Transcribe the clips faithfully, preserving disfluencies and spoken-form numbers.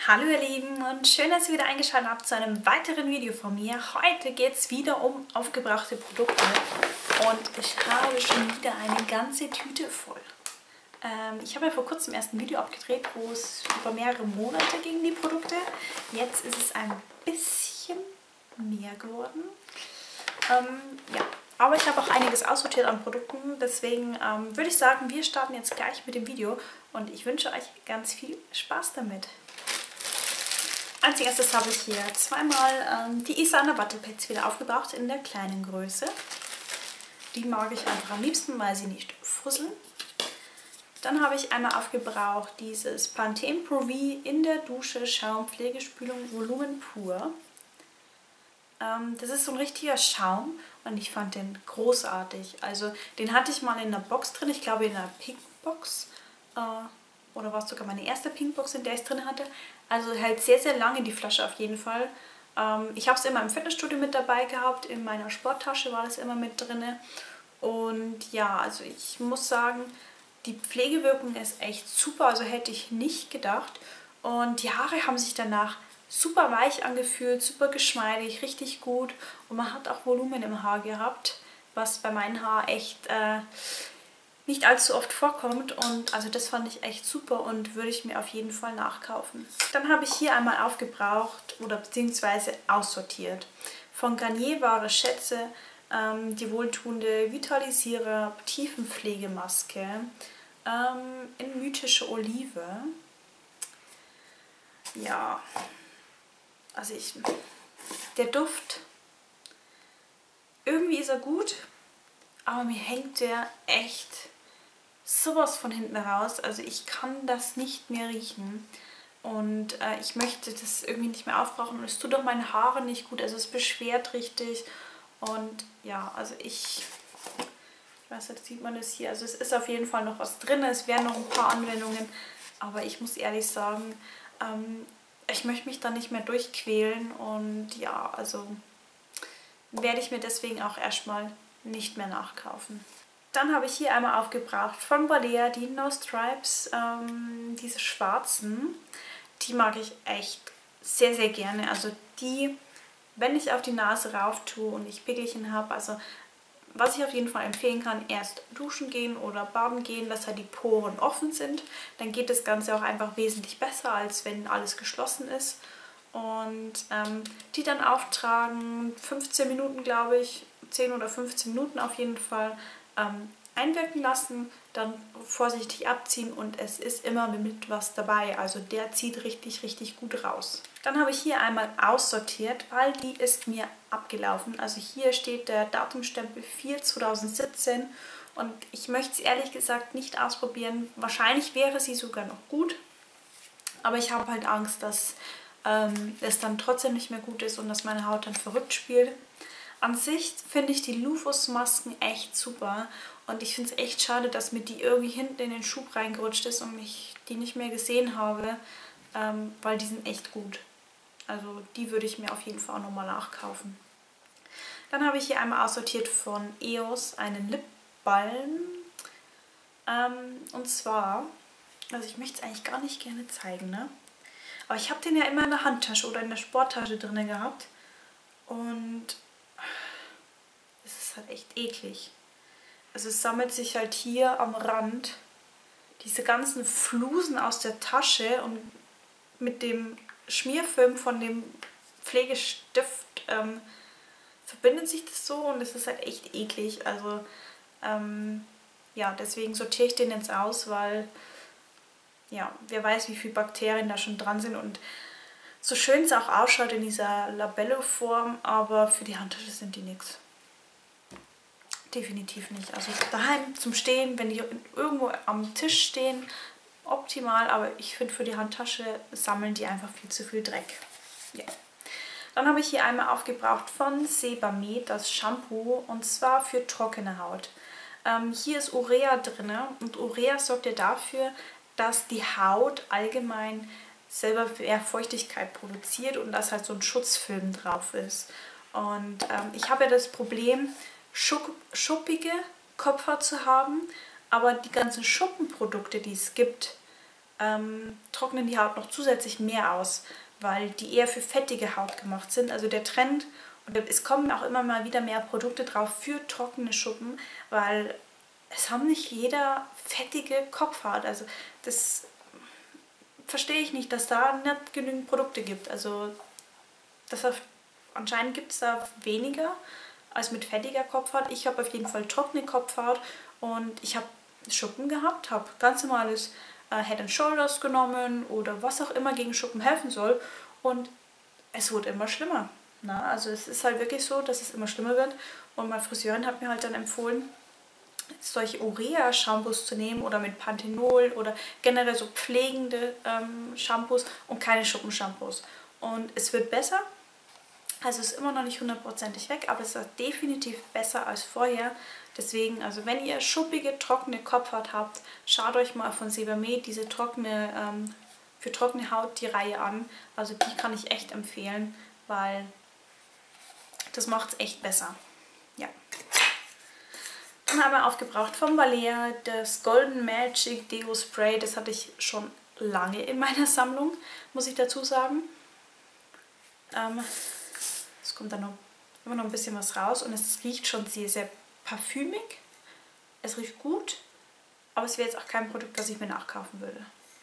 Hallo ihr Lieben und schön, dass ihr wieder eingeschaltet habt zu einem weiteren Video von mir. Heute geht es wieder um aufgebrauchte Produkte und ich habe schon wieder eine ganze Tüte voll. Ähm, ich habe ja vor kurzem erst ein Video abgedreht, wo es über mehrere Monate ging, die Produkte. Jetzt ist es ein bisschen mehr geworden. Ähm, ja, aber ich habe auch einiges aussortiert an Produkten, deswegen ähm, würde ich sagen, wir starten jetzt gleich mit dem Video und ich wünsche euch ganz viel Spaß damit. Als erstes habe ich hier zweimal ähm, die Isana Wattepads wieder aufgebraucht in der kleinen Größe. Die mag ich einfach am liebsten, weil sie nicht fusseln. Dann habe ich einmal aufgebraucht dieses Pantene Pro V in der Dusche Schaumpflegespülung Volumen pur. Ähm, das ist so ein richtiger Schaum und ich fand den großartig. Also den hatte ich mal in einer Box drin, ich glaube in einer Pink Box. Äh, Oder war es sogar meine erste Pinkbox, in der ich es drin hatte. Also hält sehr, sehr lange die Flasche auf jeden Fall. Ähm, ich habe es immer im Fitnessstudio mit dabei gehabt. In meiner Sporttasche war das immer mit drin. Und ja, also ich muss sagen, die Pflegewirkung ist echt super. Also hätte ich nicht gedacht. Und die Haare haben sich danach super weich angefühlt, super geschmeidig, richtig gut. Und man hat auch Volumen im Haar gehabt, was bei meinen Haaren echt... Äh, nicht allzu oft vorkommt und also das fand ich echt super und würde ich mir auf jeden Fall nachkaufen. Dann habe ich hier einmal aufgebraucht oder beziehungsweise aussortiert. Von Garnier wahre Schätze, ähm, die wohltuende Vitalisierer Tiefenpflegemaske ähm, in mythische Olive. Ja, also ich, der Duft, irgendwie ist er gut, aber mir hängt der echt sowas von hinten raus. Also ich kann das nicht mehr riechen. Und äh, ich möchte das irgendwie nicht mehr aufbrauchen. Und es tut auch meine Haare nicht gut. Also es beschwert richtig. Und ja, also ich... Ich weiß nicht, sieht man das hier. Also es ist auf jeden Fall noch was drin. Es wären noch ein paar Anwendungen. Aber ich muss ehrlich sagen, ähm, ich möchte mich da nicht mehr durchquälen. Und ja, also werde ich mir deswegen auch erstmal nicht mehr nachkaufen. Dann habe ich hier einmal aufgebraucht von Balea die No Stripes, ähm, diese schwarzen. Die mag ich echt sehr, sehr gerne. Also die, wenn ich auf die Nase rauf tue und ich Pickelchen habe, also was ich auf jeden Fall empfehlen kann, erst duschen gehen oder baden gehen, dass halt die Poren offen sind. Dann geht das Ganze auch einfach wesentlich besser, als wenn alles geschlossen ist. Und ähm, die dann auftragen, fünfzehn Minuten glaube ich, zehn oder fünfzehn Minuten auf jeden Fall, ähm, einwirken lassen, dann vorsichtig abziehen und es ist immer mit was dabei. Also der zieht richtig, richtig gut raus. Dann habe ich hier einmal aussortiert, weil die ist mir abgelaufen. Also hier steht der Datumstempel vier zweitausendsiebzehn und ich möchte es ehrlich gesagt nicht ausprobieren. Wahrscheinlich wäre sie sogar noch gut, aber ich habe halt Angst, dass ähm, es dann trotzdem nicht mehr gut ist und dass meine Haut dann verrückt spielt. An sich finde ich die Lufus-Masken echt super und ich finde es echt schade, dass mir die irgendwie hinten in den Schub reingerutscht ist und ich die nicht mehr gesehen habe, ähm, weil die sind echt gut. Also die würde ich mir auf jeden Fall auch nochmal nachkaufen. Dann habe ich hier einmal aussortiert von E O S einen Lipbalm. Ähm, und zwar, also ich möchte es eigentlich gar nicht gerne zeigen, ne? Aber ich habe den ja immer in der Handtasche oder in der Sporttasche drin gehabt und es ist halt echt eklig. Also es sammelt sich halt hier am Rand diese ganzen Flusen aus der Tasche und mit dem Schmierfilm von dem Pflegestift ähm, verbindet sich das so und es ist halt echt eklig. Also ähm, ja, deswegen sortiere ich den jetzt aus, weil ja, wer weiß, wie viele Bakterien da schon dran sind und so schön es auch ausschaut in dieser Labello-Form, aber für die Handtasche sind die nichts. Definitiv nicht. Also daheim zum Stehen, wenn die irgendwo am Tisch stehen, optimal, aber ich finde, für die Handtasche sammeln die einfach viel zu viel Dreck. Ja. Dann habe ich hier einmal aufgebraucht von Sebamed das Shampoo und zwar für trockene Haut. Ähm, hier ist Urea drin und Urea sorgt ja dafür, dass die Haut allgemein selber mehr Feuchtigkeit produziert und dass halt so ein Schutzfilm drauf ist. Und ähm, ich habe ja das Problem, schuppige Kopfhaut zu haben, aber die ganzen Schuppenprodukte, die es gibt, ähm, trocknen die Haut noch zusätzlich mehr aus, weil die eher für fettige Haut gemacht sind. Also der Trend, und es kommen auch immer mal wieder mehr Produkte drauf für trockene Schuppen, weil es haben nicht jeder fettige Kopfhaut. Also das verstehe ich nicht, dass da nicht genügend Produkte gibt. Also das auf, anscheinend gibt es da weniger als mit fettiger Kopfhaut. Ich habe auf jeden Fall trockene Kopfhaut und ich habe Schuppen gehabt, habe ganz normales äh, Head and Shoulders genommen oder was auch immer gegen Schuppen helfen soll und es wurde immer schlimmer. Na, also es ist halt wirklich so, dass es immer schlimmer wird und meine Friseurin hat mir halt dann empfohlen, solche Urea-Shampoos zu nehmen oder mit Panthenol oder generell so pflegende ähm, Shampoos und keine Schuppenshampoos. Und es wird besser, also es ist immer noch nicht hundertprozentig weg, aber es ist definitiv besser als vorher. Deswegen, also wenn ihr schuppige, trockene Kopfhaut habt, schaut euch mal von Sebamed diese trockene, ähm, für trockene Haut die Reihe an. Also die kann ich echt empfehlen, weil das macht es echt besser. Ja. Dann haben wir aufgebraucht vom Balea das Golden Magic Deo Spray. Das hatte ich schon lange in meiner Sammlung, muss ich dazu sagen. Ähm, es kommt dann noch, immer noch ein bisschen was raus und es riecht schon sehr, sehr parfümig. Es riecht gut, aber es wäre jetzt auch kein Produkt, das ich mir nachkaufen würde.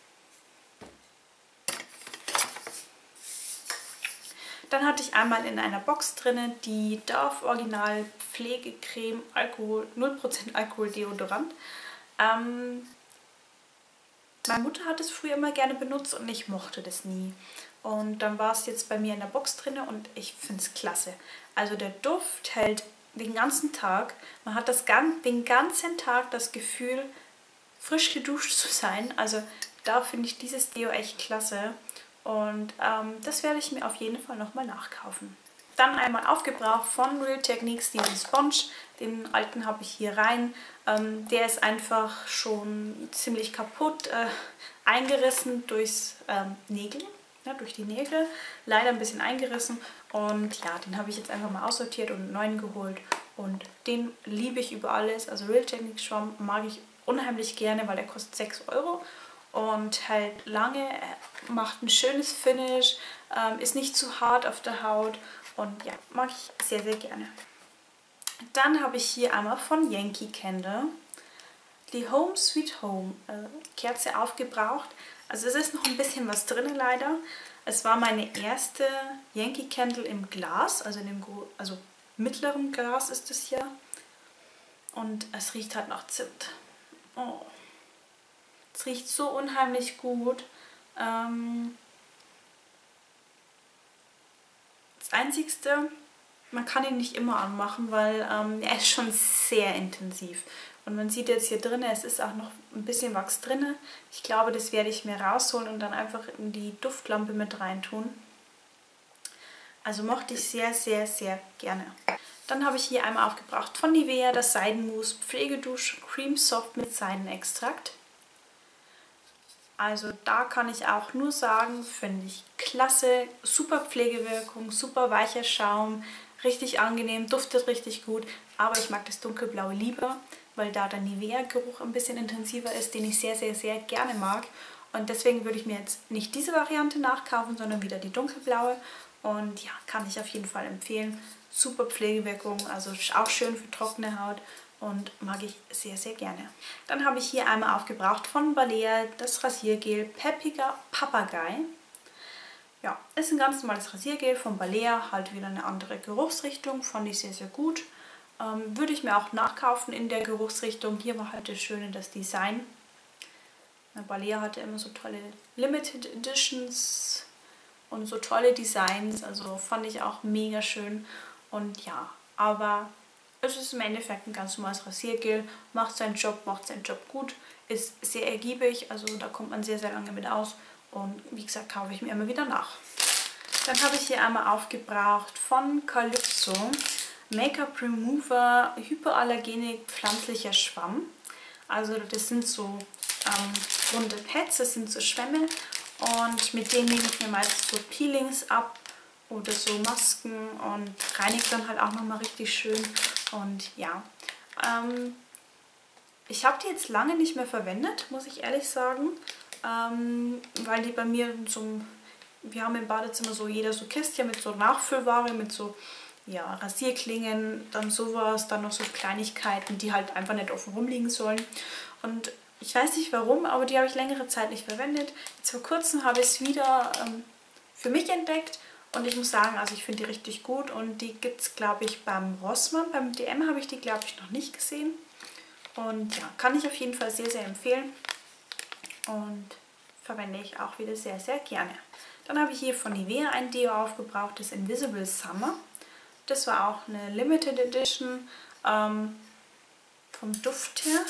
Dann hatte ich einmal in einer Box drin die Dove Original Pflegecreme Alkohol, null Prozent Alkohol Deodorant. Ähm, meine Mutter hat es früher immer gerne benutzt und ich mochte das nie. Und dann war es jetzt bei mir in der Box drin und ich finde es klasse. Also der Duft hält den ganzen Tag. Man hat das, den ganzen Tag das Gefühl, frisch geduscht zu sein. Also da finde ich dieses Deo echt klasse. Und ähm, das werde ich mir auf jeden Fall nochmal nachkaufen. Dann einmal aufgebraucht von Real Techniques diesen Sponge. Den alten habe ich hier rein. Ähm, der ist einfach schon ziemlich kaputt, äh, eingerissen durchs ähm, Nägel, ja, durch die Nägel. Leider ein bisschen eingerissen. Und ja, den habe ich jetzt einfach mal aussortiert und einen neuen geholt. Und den liebe ich über alles. Also Real Techniques Schwamm mag ich unheimlich gerne, weil der kostet sechs Euro. Und hält lange, macht ein schönes Finish, ähm, ist nicht zu hart auf der Haut und ja, mag ich sehr, sehr gerne. Dann habe ich hier einmal von Yankee Candle die Home Sweet Home äh, Kerze aufgebraucht. Also es ist noch ein bisschen was drin leider. Es war meine erste Yankee Candle im Glas, also in dem also mittleren Glas ist es hier. Und es riecht halt nach Zimt. Oh. Es riecht so unheimlich gut. Ähm das Einzigste, man kann ihn nicht immer anmachen, weil ähm, er ist schon sehr intensiv. Und man sieht jetzt hier drin, es ist auch noch ein bisschen Wachs drin. Ich glaube, das werde ich mir rausholen und dann einfach in die Duftlampe mit reintun. Also mochte ich sehr, sehr, sehr gerne. Dann habe ich hier einmal aufgebraucht von Nivea das Seidenmousse Pflegedusch Cream Soft mit Seidenextrakt. Also da kann ich auch nur sagen, finde ich klasse, super Pflegewirkung, super weicher Schaum, richtig angenehm, duftet richtig gut, aber ich mag das dunkelblaue lieber, weil da der Nivea-Geruch ein bisschen intensiver ist, den ich sehr, sehr, sehr gerne mag. Und deswegen würde ich mir jetzt nicht diese Variante nachkaufen, sondern wieder die dunkelblaue. Und ja, kann ich auf jeden Fall empfehlen. Super Pflegewirkung, also auch schön für trockene Haut. Und mag ich sehr, sehr gerne. Dann habe ich hier einmal aufgebraucht von Balea das Rasiergel Peppiger Papagei. Ja, ist ein ganz normales Rasiergel von Balea, halt wieder eine andere Geruchsrichtung, fand ich sehr, sehr gut. Ähm, würde ich mir auch nachkaufen in der Geruchsrichtung. Hier war halt das Schöne, das Design. Na, Balea hatte immer so tolle Limited Editions und so tolle Designs, also fand ich auch mega schön. Und ja, aber es ist im Endeffekt ein ganz normales Rasiergel, macht seinen Job, macht seinen Job gut, ist sehr ergiebig, also da kommt man sehr, sehr lange mit aus und wie gesagt, kaufe ich mir immer wieder nach. Dann habe ich hier einmal aufgebraucht von Calypso Make-up Remover Hypoallergenik pflanzlicher Schwamm. Also das sind so ähm, runde Pads, das sind so Schwämme und mit denen nehme ich mir meistens so Peelings ab oder so Masken und reinigt dann halt auch nochmal richtig schön. Und ja, ähm, ich habe die jetzt lange nicht mehr verwendet, muss ich ehrlich sagen. ähm, weil die bei mir so, wir haben im Badezimmer so jeder so Kistchen mit so Nachfüllware, mit so ja, Rasierklingen, dann sowas, dann noch so Kleinigkeiten, die halt einfach nicht offen rumliegen sollen. Und ich weiß nicht warum, aber die habe ich längere Zeit nicht verwendet. Jetzt vor kurzem habe ich es wieder ähm, für mich entdeckt und ich muss sagen, also ich finde die richtig gut und die gibt es, glaube ich, beim Rossmann. Beim D M habe ich die, glaube ich, noch nicht gesehen. Und ja, kann ich auf jeden Fall sehr, sehr empfehlen und verwende ich auch wieder sehr, sehr gerne. Dann habe ich hier von Nivea ein Deo aufgebraucht, das Invisible Summer. Das war auch eine Limited Edition, ähm, vom Duft her.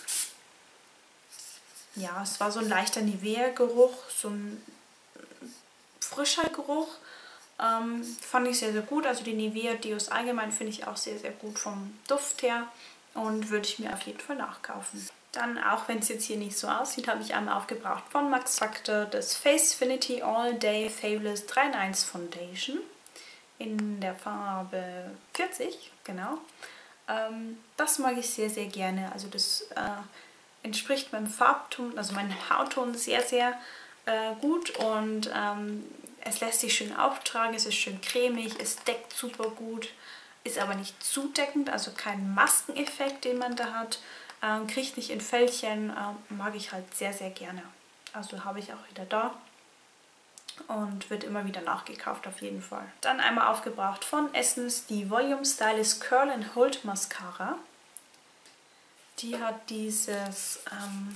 Ja, es war so ein leichter Nivea-Geruch, so ein frischer Geruch. Ähm, fand ich sehr, sehr gut. Also die Nivea-Deos allgemein finde ich auch sehr, sehr gut vom Duft her und würde ich mir auf jeden Fall nachkaufen. Dann, auch wenn es jetzt hier nicht so aussieht, habe ich einmal aufgebraucht von Max Factor das Facefinity All Day Fabulous drei in eins Foundation in der Farbe vierzig, genau. Ähm, das mag ich sehr, sehr gerne. Also das äh, entspricht meinem Farbton, also meinem Hautton sehr, sehr äh, gut und ähm, es lässt sich schön auftragen, es ist schön cremig, es deckt super gut, ist aber nicht zudeckend, also kein Maskeneffekt, den man da hat, ähm, kriegt nicht in Fältchen, äh, mag ich halt sehr, sehr gerne. Also habe ich auch wieder da. Und wird immer wieder nachgekauft auf jeden Fall. Dann einmal aufgebraucht von Essence die Volume Stylist Curl and Hold Mascara. Die hat dieses ähm,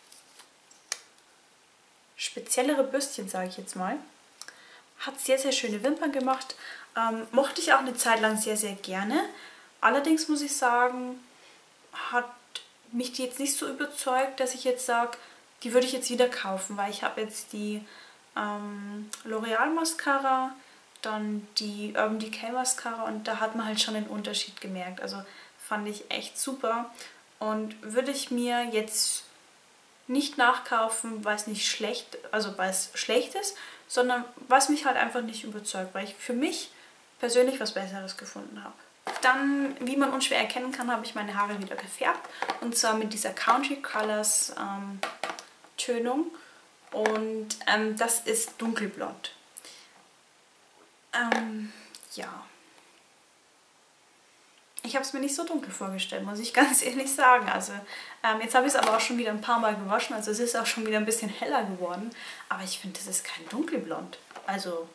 speziellere Bürstchen, sage ich jetzt mal. Hat sehr, sehr schöne Wimpern gemacht. Ähm, mochte ich auch eine Zeit lang sehr, sehr gerne. Allerdings muss ich sagen, hat mich die jetzt nicht so überzeugt, dass ich jetzt sage, die würde ich jetzt wieder kaufen, weil ich habe jetzt die Ähm, L'Oreal Mascara, dann die Urban Decay Mascara und da hat man halt schon den Unterschied gemerkt. Also fand ich echt super und würde ich mir jetzt nicht nachkaufen, weil es nicht schlecht, also weil es schlecht ist, sondern was mich halt einfach nicht überzeugt, weil ich für mich persönlich was Besseres gefunden habe. Dann, wie man unschwer erkennen kann, habe ich meine Haare wieder gefärbt und zwar mit dieser Country Colors ähm, Tönung. Und ähm, das ist dunkelblond. Ähm, ja. Ich habe es mir nicht so dunkel vorgestellt, muss ich ganz ehrlich sagen. Also ähm, jetzt habe ich es aber auch schon wieder ein paar Mal gewaschen. Also es ist auch schon wieder ein bisschen heller geworden. Aber ich finde, das ist kein dunkelblond. Also,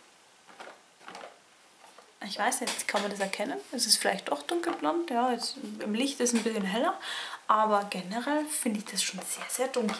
ich weiß nicht, kann man das erkennen? Es ist vielleicht doch dunkelblond. Ja, jetzt, im Licht ist es ein bisschen heller. Aber generell finde ich das schon sehr, sehr dunkel.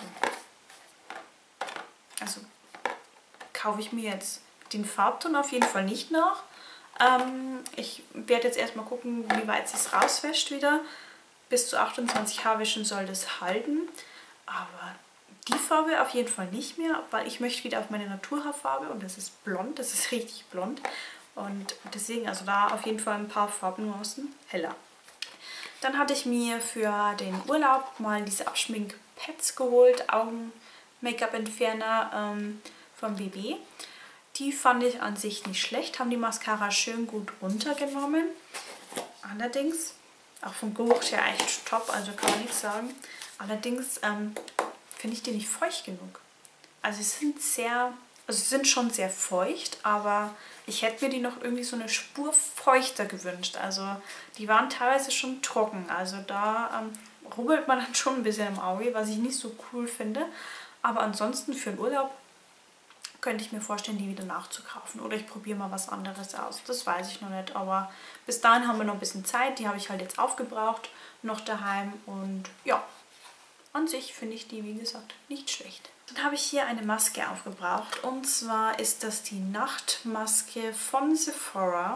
Also kaufe ich mir jetzt den Farbton auf jeden Fall nicht nach. Ähm, ich werde jetzt erstmal gucken, wie weit es rauswäscht wieder. Bis zu achtundzwanzig Haarwäschen soll das halten. Aber die Farbe auf jeden Fall nicht mehr, weil ich möchte wieder auf meine Naturhaarfarbe und das ist blond, das ist richtig blond. Und deswegen, also da auf jeden Fall ein paar Farbnuancen heller. Dann hatte ich mir für den Urlaub mal diese Abschmink-Pads geholt, Augen-Make-up-Entferner ähm, vom B B. Die fand ich an sich nicht schlecht, haben die Mascara schön gut runtergenommen. Allerdings, auch vom Geruch her echt top, also kann man nichts sagen. Allerdings ähm, finde ich die nicht feucht genug. Also sie sind sehr, also sie sind schon sehr feucht, aber ich hätte mir die noch irgendwie so eine Spur feuchter gewünscht. Also die waren teilweise schon trocken, also da ähm, rubbelt man dann schon ein bisschen im Auge, was ich nicht so cool finde. Aber ansonsten für den Urlaub könnte ich mir vorstellen, die wieder nachzukaufen. Oder ich probiere mal was anderes aus. Das weiß ich noch nicht. Aber bis dahin haben wir noch ein bisschen Zeit. Die habe ich halt jetzt aufgebraucht, noch daheim. Und ja, an sich finde ich die, wie gesagt, nicht schlecht. Dann habe ich hier eine Maske aufgebraucht. Und zwar ist das die Nachtmaske von Sephora.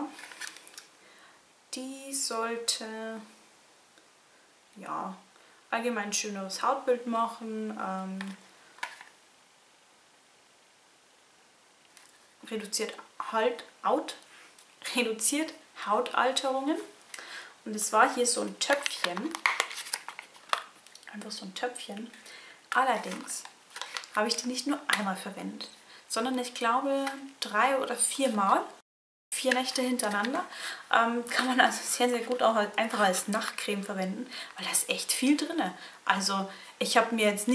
Die sollte, ja, allgemein ein schöneres Hautbild machen. Ähm, reduziert halt Haut, reduziert Hautalterungen. Und es war hier so ein Töpfchen. Einfach so ein Töpfchen. Allerdings habe ich die nicht nur einmal verwendet, sondern ich glaube drei oder vier Mal. Vier Nächte hintereinander. Ähm, kann man also sehr, sehr gut auch einfach als Nachtcreme verwenden, weil da ist echt viel drin. Also ich habe mir jetzt nicht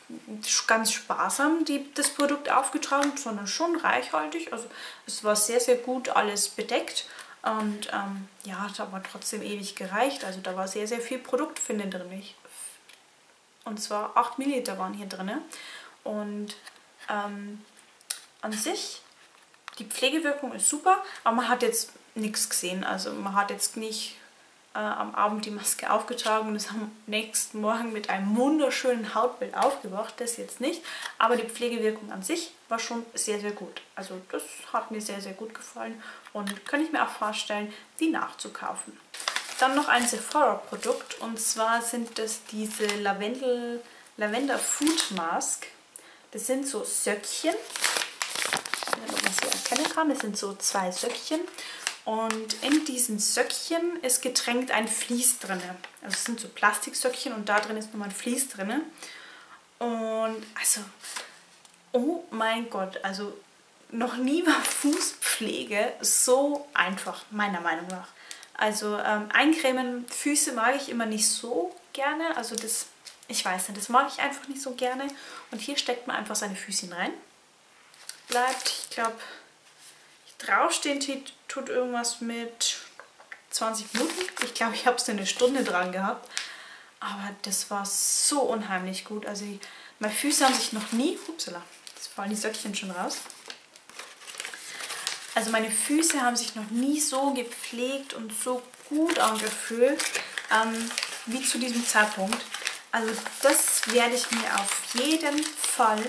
ganz sparsam die, das Produkt aufgetragen, sondern schon reichhaltig. Also es war sehr, sehr gut alles bedeckt. Und ähm, ja, hat aber trotzdem ewig gereicht. Also da war sehr, sehr viel Produktfinde drin. Und zwar acht Milliliter waren hier drin. Und ähm, an sich, die Pflegewirkung ist super, aber man hat jetzt nichts gesehen. Also man hat jetzt nicht äh, am Abend die Maske aufgetragen und ist am nächsten Morgen mit einem wunderschönen Hautbild aufgewacht. Das jetzt nicht. Aber die Pflegewirkung an sich war schon sehr, sehr gut. Also das hat mir sehr, sehr gut gefallen und kann ich mir auch vorstellen, die nachzukaufen. Dann noch ein Sephora-Produkt, und zwar sind das diese Lavendel, Lavender Food Mask. Das sind so Söckchen, wenn man sie erkennen kann. Das sind so zwei Söckchen. Und in diesen Söckchen ist getränkt ein Vlies drin. Also es sind so Plastiksöckchen und da drin ist nochmal ein Vlies drin. Und also, oh mein Gott, also noch nie war Fußpflege so einfach, meiner Meinung nach. Also ähm, eincremen, Füße mag ich immer nicht so gerne. Also das, ich weiß nicht, das mag ich einfach nicht so gerne. Und hier steckt man einfach seine Füßchen rein. Bleibt, ich glaube, draufstehen tut irgendwas mit zwanzig Minuten. Ich glaube, ich habe es eine Stunde dran gehabt. Aber das war so unheimlich gut. Also ich, meine Füße haben sich noch nie, upsala, jetzt fallen die Söckchen schon raus. Also meine Füße haben sich noch nie so gepflegt und so gut angefühlt ähm, wie zu diesem Zeitpunkt. Also das werde ich mir auf jeden Fall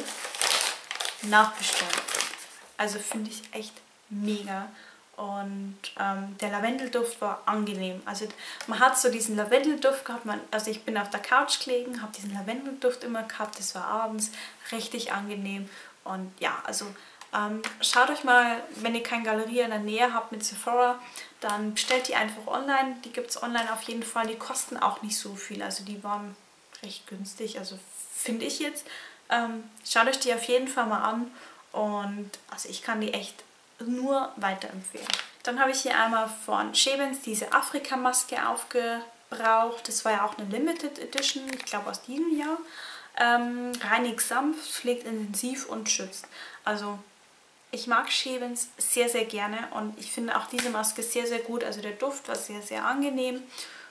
nachbestellen. Also finde ich echt mega. Und ähm, der Lavendelduft war angenehm. Also man hat so diesen Lavendelduft gehabt. Man, also ich bin auf der Couch gelegen, habe diesen Lavendelduft immer gehabt. Das war abends richtig angenehm. Und ja, also ähm, schaut euch mal, wenn ihr keine Galerie in der Nähe habt mit Sephora, dann bestellt die einfach online. Die gibt es online auf jeden Fall. Die kosten auch nicht so viel. Also die waren recht günstig, also finde ich jetzt. Ähm, schaut euch die auf jeden Fall mal an. Und also ich kann die echt nur weiterempfehlen. Dann habe ich hier einmal von Schäbens diese Afrika-Maske aufgebraucht. Das war ja auch eine Limited Edition, ich glaube aus diesem Jahr. Ähm, reinigt sanft, pflegt intensiv und schützt. Also ich mag Schäbens sehr, sehr gerne und ich finde auch diese Maske sehr, sehr gut. Also der Duft war sehr, sehr angenehm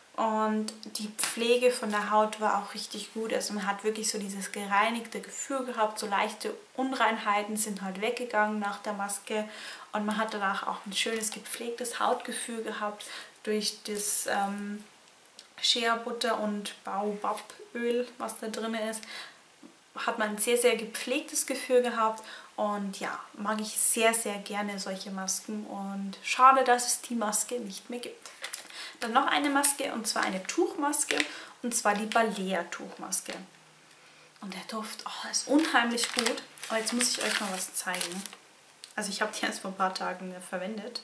und die Pflege von der Haut war auch richtig gut. Also man hat wirklich so dieses gereinigte Gefühl gehabt, so leichte Unreinheiten sind halt weggegangen nach der Maske und man hat danach auch ein schönes gepflegtes Hautgefühl gehabt durch das ähm, Shea Butter und Baobaböl, was da drin ist. Hat man ein sehr, sehr gepflegtes Gefühl gehabt und ja, mag ich sehr, sehr gerne solche Masken und schade, dass es die Maske nicht mehr gibt. Dann noch eine Maske und zwar eine Tuchmaske und zwar die Balea Tuchmaske. Und der Duft oh, ist unheimlich gut. Aber jetzt muss ich euch mal was zeigen. Also ich habe die erst vor ein paar Tagen verwendet.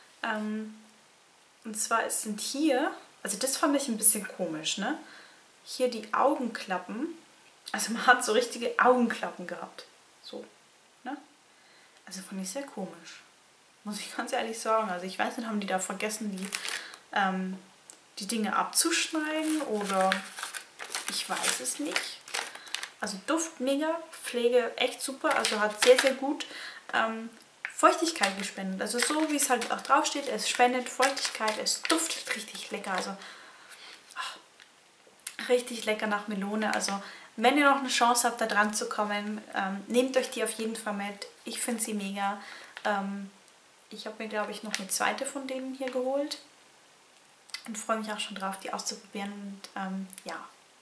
Ähm, und zwar sind hier, also das fand ich ein bisschen komisch, ne? Hier die Augenklappen. Also man hat so richtige Augenklappen gehabt. So, ne? Also fand ich sehr komisch. Muss ich ganz ehrlich sagen. Also ich weiß nicht, haben die da vergessen, die, ähm, die Dinge abzuschneiden oder ich weiß es nicht. Also Duft mega, Pflege echt super. Also hat sehr, sehr gut ähm, Feuchtigkeit gespendet. Also so wie es halt auch drauf steht, es spendet Feuchtigkeit, es duftet richtig lecker. Also ach, richtig lecker nach Melone. Also wenn ihr noch eine Chance habt, da dran zu kommen, ähm, nehmt euch die auf jeden Fall mit. Ich finde sie mega. Ähm, ich habe mir, glaube ich, noch eine zweite von denen hier geholt. Und freue mich auch schon drauf, die auszuprobieren. Und ähm, ja,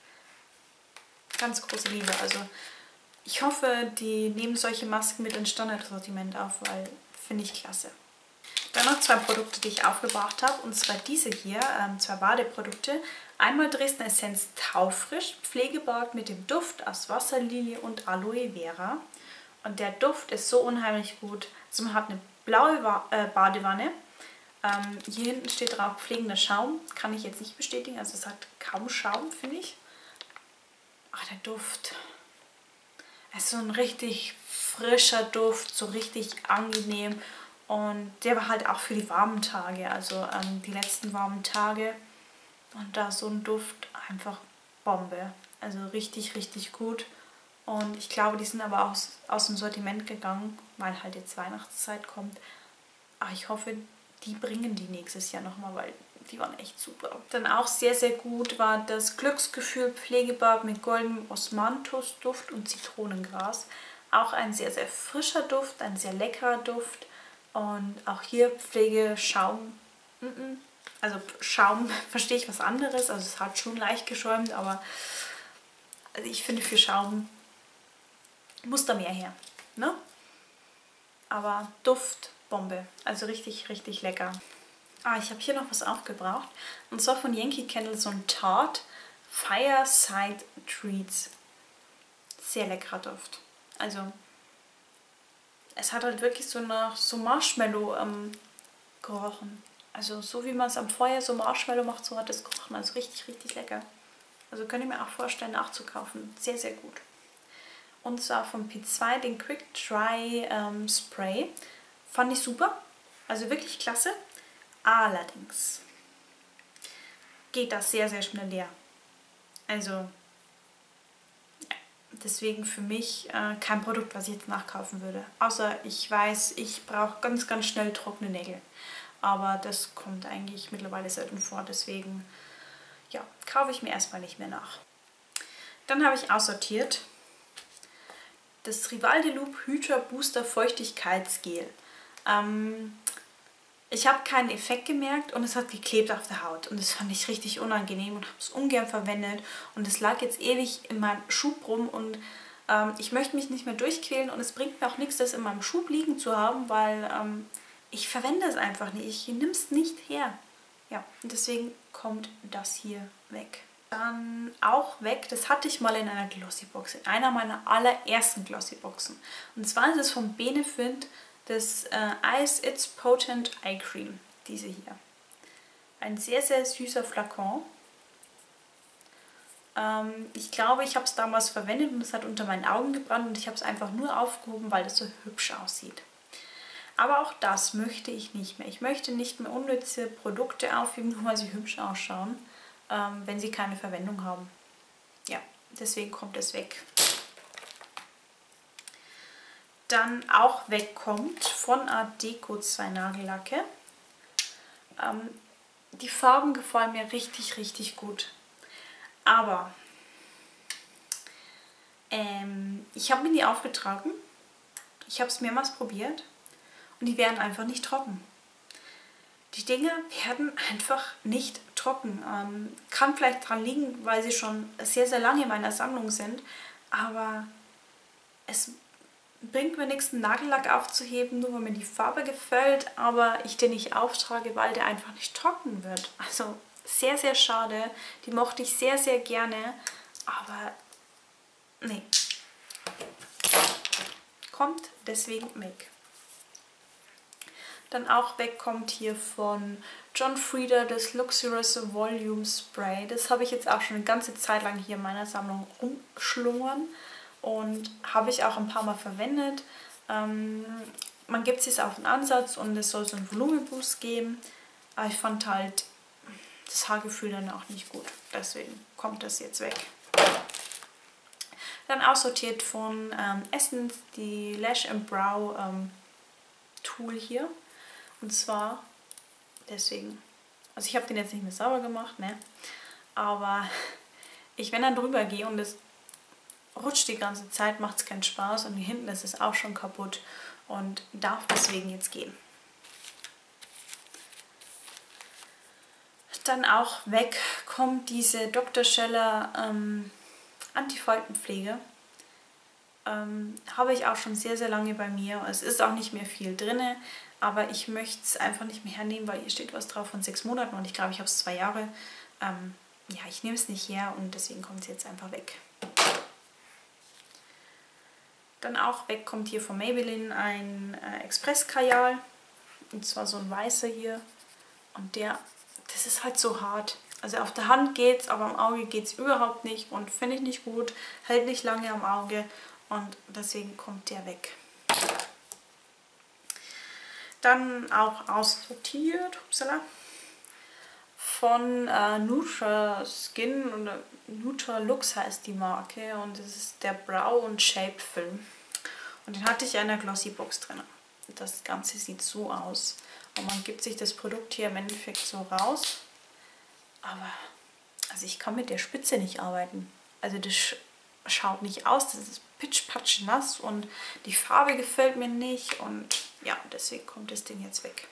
ganz große Liebe. Also ich hoffe, die nehmen solche Masken mit ins Standardsortiment auf, weil finde ich klasse. Dann noch zwei Produkte, die ich aufgebracht habe. Und zwar diese hier, ähm, zwei Badeprodukte. Einmal Dresdner Essenz Taufrisch, Pflegebad mit dem Duft aus Wasserlilie und Aloe Vera. Und der Duft ist so unheimlich gut. Also man hat eine blaue äh, Badewanne. Ähm, hier hinten steht drauf pflegender Schaum. Kann ich jetzt nicht bestätigen. Also es hat kaum Schaum, finde ich. Ach, der Duft. Es ist so ein richtig frischer Duft, so richtig angenehm. Und der war halt auch für die warmen Tage, also ähm, die letzten warmen Tage. Und da so ein Duft einfach Bombe. Also richtig, richtig gut. Und ich glaube, die sind aber aus, aus dem Sortiment gegangen, weil halt jetzt Weihnachtszeit kommt. Aber ich hoffe, die bringen die nächstes Jahr nochmal, weil die waren echt super. Dann auch sehr, sehr gut war das Glücksgefühl Pflegebad mit goldenem Osmanthus-Duft und Zitronengras. Auch ein sehr, sehr frischer Duft, ein sehr leckerer Duft. Und auch hier Pflegeschaum. Also Schaum verstehe ich was anderes. Also es hat schon leicht geschäumt, aber also ich finde, für Schaum muss da mehr her. Ne? Aber Duft, Bombe. Also richtig, richtig lecker. Ah, ich habe hier noch was aufgebraucht. Und zwar von Yankee Candle so ein Tarte Fireside Treats. Sehr leckerer Duft. Also es hat halt wirklich so nach so Marshmallow ähm, gerochen. Also so wie man es am Feuer so Marshmallow macht, so hat es gerochen. Also richtig, richtig lecker. Also könnt ihr mir auch vorstellen nachzukaufen. Sehr, sehr gut. Und zwar von P zwei den Quick Dry ähm, Spray. Fand ich super. Also wirklich klasse. Allerdings geht das sehr, sehr schnell leer. Also ja, deswegen für mich äh, kein Produkt, was ich jetzt nachkaufen würde. Außer ich weiß, ich brauche ganz, ganz schnell trockene Nägel. Aber das kommt eigentlich mittlerweile selten vor. Deswegen ja, kaufe ich mir erstmal nicht mehr nach. Dann habe ich aussortiert das Rival de Loop Hydra Booster Feuchtigkeitsgel. Ähm, ich habe keinen Effekt gemerkt und es hat geklebt auf der Haut. Und das fand ich richtig unangenehm und habe es ungern verwendet. Und es lag jetzt ewig in meinem Schub rum und ähm, ich möchte mich nicht mehr durchquälen. Und es bringt mir auch nichts, das in meinem Schub liegen zu haben, weil ähm, ich verwende es einfach nicht. Ich nehme es nicht her. Ja, und deswegen kommt das hier weg. Dann auch weg, das hatte ich mal in einer Glossybox, in einer meiner allerersten Glossyboxen. Und zwar ist es von Benefit das äh, Ice It's Potent Eye Cream, diese hier. Ein sehr, sehr süßer Flakon. Ähm, ich glaube, ich habe es damals verwendet und es hat unter meinen Augen gebrannt und ich habe es einfach nur aufgehoben, weil es so hübsch aussieht. Aber auch das möchte ich nicht mehr. Ich möchte nicht mehr unnütze Produkte aufheben, nur weil sie hübsch ausschauen, ähm, wenn sie keine Verwendung haben. Ja, deswegen kommt es weg. Dann auch wegkommt von Art Deco zwei Nagellacke. Ähm, die Farben gefallen mir richtig, richtig gut. Aber ähm, ich habe mir die aufgetragen. Ich habe es mehrmals probiert. Und die werden einfach nicht trocken. Die Dinge werden einfach nicht trocken. Ähm, kann vielleicht daran liegen, weil sie schon sehr, sehr lange in meiner Sammlung sind. Aber es bringt mir nichts, einen Nagellack aufzuheben, nur weil mir die Farbe gefällt, aber ich den nicht auftrage, weil der einfach nicht trocken wird. Also sehr, sehr schade. Die mochte ich sehr, sehr gerne, aber nee. Kommt deswegen weg. Dann auch wegkommt hier von John Frieda das Luxurious Volume Spray. Das habe ich jetzt auch schon eine ganze Zeit lang hier in meiner Sammlung rumschlungern und habe ich auch ein paar Mal verwendet. Ähm, man gibt es jetzt auf den Ansatz und es soll so einen Volumenboost geben. Aber ich fand halt das Haargefühl dann auch nicht gut. Deswegen kommt das jetzt weg. Dann aussortiert von ähm, Essence die Lash and Brow ähm, Tool hier. Und zwar deswegen, also ich habe den jetzt nicht mehr sauber gemacht, ne? Aber ich, wenn dann drüber gehe und es rutscht die ganze Zeit, macht es keinen Spaß und hier hinten ist es auch schon kaputt und darf deswegen jetzt gehen. Dann auch weg kommt diese Doktor Scheller ähm, Antifaltenpflege. Ähm, habe ich auch schon sehr, sehr lange bei mir. Es ist auch nicht mehr viel drin, aber ich möchte es einfach nicht mehr hernehmen, weil hier steht was drauf von sechs Monaten und ich glaube, ich habe es zwei Jahre. Ähm, ja, ich nehme es nicht her und deswegen kommt es jetzt einfach weg. Dann auch weg kommt hier von Maybelline ein äh, Express-Kajal. Und zwar so ein weißer hier. Und der, das ist halt so hart. Also auf der Hand geht's, aber am Auge geht es überhaupt nicht und finde ich nicht gut. Hält nicht lange am Auge und deswegen kommt der weg. Dann auch aussortiert, upsala, von äh, Nutraskin oder Nutralux heißt die Marke und das ist der Brow und Shape Film. Und den hatte ich in einer Glossy Box drin. Das Ganze sieht so aus. Und man gibt sich das Produkt hier im Endeffekt so raus. Aber also ich kann mit der Spitze nicht arbeiten. Also das sch schaut nicht aus. Das ist pitsch-patsch nass und die Farbe gefällt mir nicht. Und ja, deswegen kommt das Ding jetzt weg.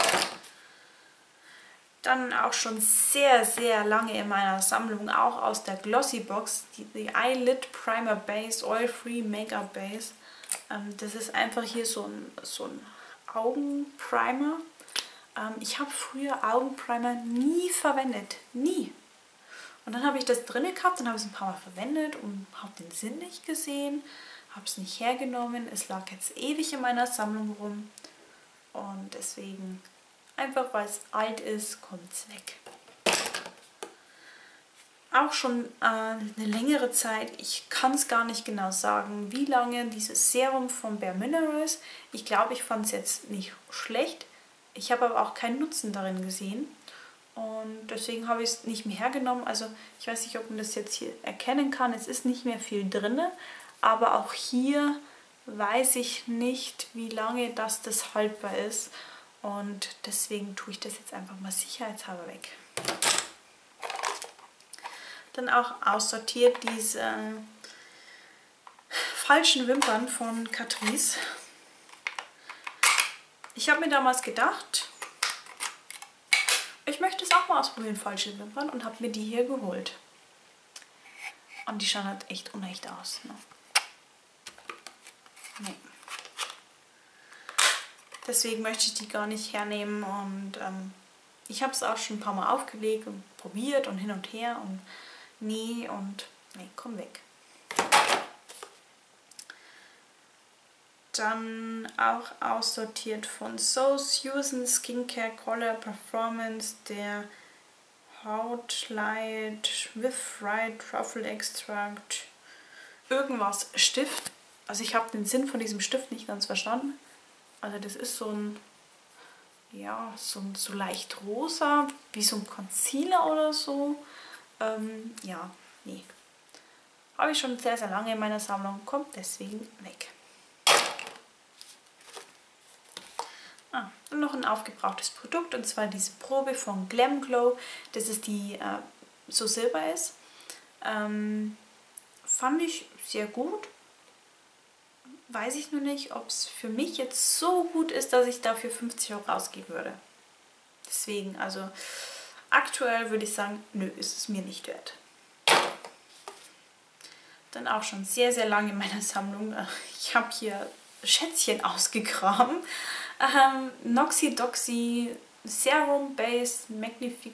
Dann auch schon sehr, sehr lange in meiner Sammlung, auch aus der Glossy Box, die, die Eyelid Primer Base, Oil Free Makeup Base. Ähm, das ist einfach hier so ein, so ein Augenprimer. Ähm, ich habe früher Augenprimer nie verwendet, nie. Und dann habe ich das drin gehabt, dann habe ich es ein paar Mal verwendet und habe den Sinn nicht gesehen, habe es nicht hergenommen. Es lag jetzt ewig in meiner Sammlung rum und deswegen... Einfach weil es alt ist, kommt es weg. Auch schon äh, eine längere Zeit, ich kann es gar nicht genau sagen, wie lange dieses Serum von Bare Minerals. Ich glaube, ich fand es jetzt nicht schlecht. Ich habe aber auch keinen Nutzen darin gesehen. Und deswegen habe ich es nicht mehr hergenommen. Also ich weiß nicht, ob man das jetzt hier erkennen kann. Es ist nicht mehr viel drin. Aber auch hier weiß ich nicht, wie lange das, das haltbar ist. Und deswegen tue ich das jetzt einfach mal sicherheitshalber weg. Dann auch aussortiert diese falschen Wimpern von Catrice. Ich habe mir damals gedacht, ich möchte es auch mal ausprobieren, falsche Wimpern, und habe mir die hier geholt. Und die schauen halt echt unecht aus. Ne? Nee. Deswegen möchte ich die gar nicht hernehmen und ähm, ich habe es auch schon ein paar Mal aufgelegt und probiert und hin und her und nee und nee, komm weg. Dann auch aussortiert von So Susan Skincare Color Performance der Hautlight with Fried Truffle Extract irgendwas Stift. Also ich habe den Sinn von diesem Stift nicht ganz verstanden. Also das ist so ein, ja, so, ein, so leicht rosa, wie so ein Concealer oder so. Ähm, ja, nee. Habe ich schon sehr, sehr lange in meiner Sammlung, kommt deswegen weg. Ah, und noch ein aufgebrauchtes Produkt, und zwar diese Probe von Glam Glow. Das ist die, äh, so silber ist. Ähm, fand ich sehr gut. Weiß ich nur nicht, ob es für mich jetzt so gut ist, dass ich dafür fünfzig Euro ausgeben würde. Deswegen, also aktuell würde ich sagen, nö, ist es mir nicht wert. Dann auch schon sehr, sehr lange in meiner Sammlung. Ich habe hier Schätzchen ausgegraben. Ähm, Noxie-Doxy Serum Base Magnificant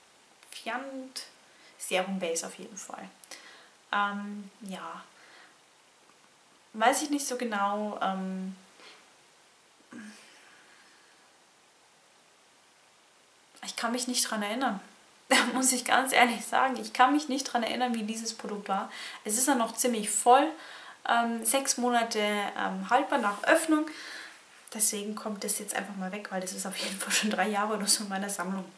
Serum Base auf jeden Fall. Ähm, ja. Weiß ich nicht so genau. Ähm, ich kann mich nicht dran erinnern. Da muss ich ganz ehrlich sagen, ich kann mich nicht dran erinnern, wie dieses Produkt war. Es ist ja noch ziemlich voll. Ähm, sechs Monate ähm, haltbar nach Öffnung. Deswegen kommt das jetzt einfach mal weg, weil das ist auf jeden Fall schon drei Jahre oder so in meiner Sammlung.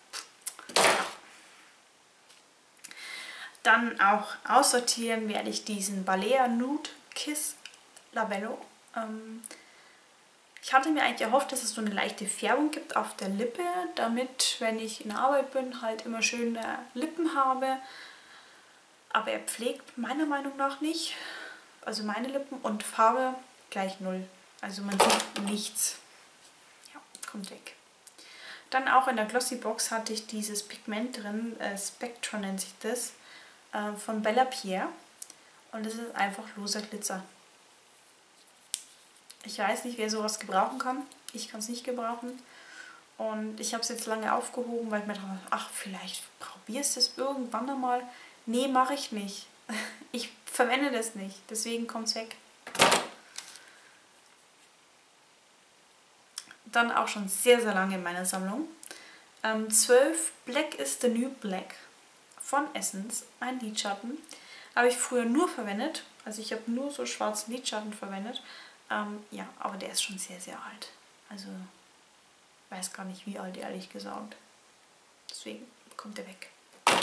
Dann auch aussortieren werde ich diesen Balea Nude Kiss Labello. Ähm, ich hatte mir eigentlich erhofft, dass es so eine leichte Färbung gibt auf der Lippe, damit, wenn ich in der Arbeit bin, halt immer schöne Lippen habe. Aber er pflegt meiner Meinung nach nicht. Also meine Lippen, und Farbe gleich null. Also man sieht nichts. Ja, kommt weg. Dann auch in der Glossy Box hatte ich dieses Pigment drin, äh, Spectra nennt sich das, äh, von Bella Pierre. Und das ist einfach loser Glitzer. Ich weiß nicht, wer sowas gebrauchen kann. Ich kann es nicht gebrauchen. Und ich habe es jetzt lange aufgehoben, weil ich mir dachte, ach, vielleicht probierst du es irgendwann einmal. Nee, mache ich nicht. Ich verwende das nicht. Deswegen kommt es weg. Dann auch schon sehr, sehr lange in meiner Sammlung. Ähm, zwölf Black is the New Black von Essence. Ein Lidschatten. Habe ich früher nur verwendet. Also ich habe nur so schwarzen Lidschatten verwendet. Ähm, ja, aber der ist schon sehr, sehr alt. Also, ich weiß gar nicht, wie alt, ehrlich gesagt. deswegen kommt der weg.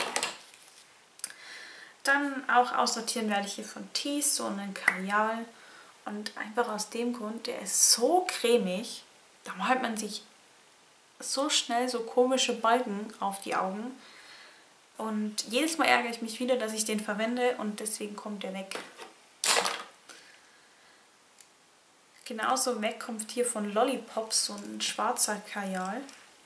Dann auch aussortieren werde ich hier von Tees so einen Kajal. Und einfach aus dem Grund, der ist so cremig, da malt man sich so schnell so komische Balken auf die Augen. Und jedes Mal ärgere ich mich wieder, dass ich den verwende und deswegen kommt der weg. Genauso weg kommt hier von Lollipop so ein schwarzer Kajal.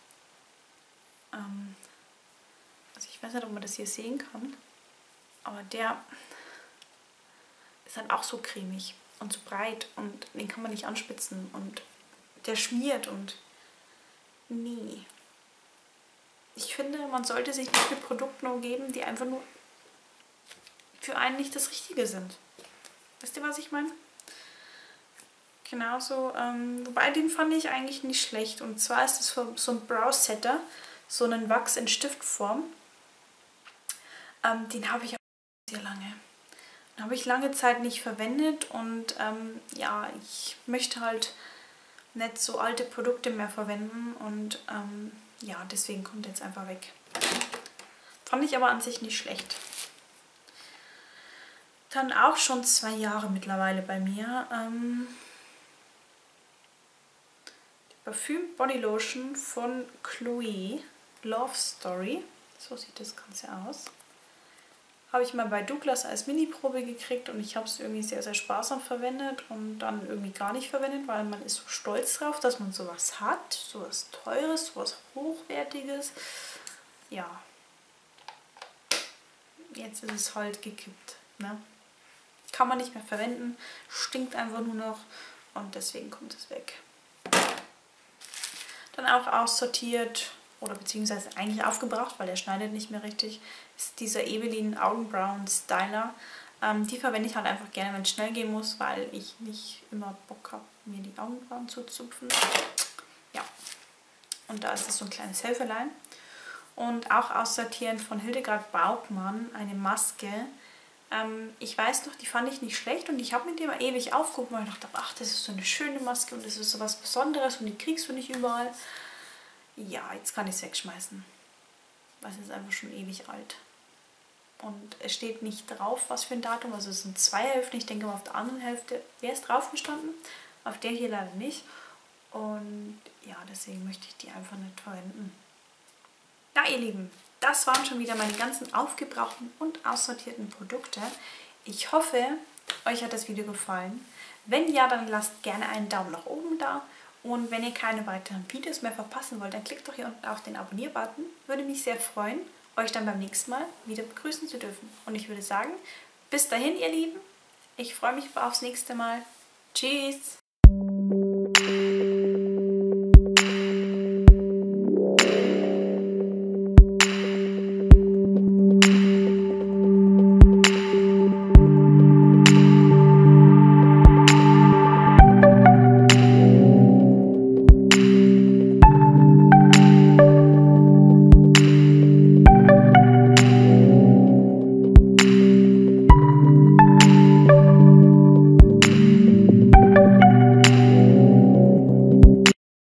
Ähm, also ich weiß nicht, ob man das hier sehen kann, aber der ist halt auch so cremig und so breit und den kann man nicht anspitzen und der schmiert und nee. Ich finde, man sollte sich nicht mit Produkten umgeben, die einfach nur für einen nicht das Richtige sind. Wisst ihr, was ich meine? Genauso, ähm, wobei den fand ich eigentlich nicht schlecht. Und zwar ist es so ein Brow-Setter, so einen Wachs in Stiftform. Ähm, den habe ich auch sehr lange. Den habe ich lange Zeit nicht verwendet und ähm, ja, ich möchte halt nicht so alte Produkte mehr verwenden und ähm, ja, deswegen kommt jetzt einfach weg. Fand ich aber an sich nicht schlecht. Dann auch schon zwei Jahre mittlerweile bei mir. Ähm, die Parfüm Body Lotion von Chloe, Love Story. So sieht das Ganze aus. Habe ich mal bei Douglas als Mini-Probe gekriegt und ich habe es irgendwie sehr, sehr sparsam verwendet und dann irgendwie gar nicht verwendet, weil man ist so stolz drauf, dass man sowas hat, sowas Teures, sowas Hochwertiges. Ja, jetzt ist es halt gekippt. Ne? Kann man nicht mehr verwenden, stinkt einfach nur noch und deswegen kommt es weg. Dann auch aussortiert oder beziehungsweise eigentlich aufgebraucht, weil der schneidet nicht mehr richtig, ist dieser Ebelin Augenbrauen Styler. Ähm, die verwende ich halt einfach gerne, wenn es schnell gehen muss, weil ich nicht immer Bock habe, mir die Augenbrauen zu zupfen. Ja, und da ist es so ein kleines Helferlein. Und auch aussortieren von Hildegard Baukmann, eine Maske. Ähm, ich weiß noch, die fand ich nicht schlecht und ich habe mit dem ewig aufgeguckt, weil ich dachte, ach, das ist so eine schöne Maske und das ist so was Besonderes und die kriegst du nicht überall. Ja, jetzt kann ich es wegschmeißen. Weil es ist einfach schon ewig alt. Und es steht nicht drauf, was für ein Datum. Also es sind zwei Hälften. Ich denke mal, auf der anderen Hälfte wäre es drauf gestanden. Auf der hier leider nicht. Und ja, deswegen möchte ich die einfach nicht verwenden. Ja, ihr Lieben, das waren schon wieder meine ganzen aufgebrauchten und aussortierten Produkte. Ich hoffe, euch hat das Video gefallen. Wenn ja, dann lasst gerne einen Daumen nach oben da. Und wenn ihr keine weiteren Videos mehr verpassen wollt, dann klickt doch hier unten auf den Abonnier-Button. Würde mich sehr freuen, euch dann beim nächsten Mal wieder begrüßen zu dürfen. Und ich würde sagen, bis dahin, ihr Lieben. Ich freue mich aufs nächste Mal. Tschüss!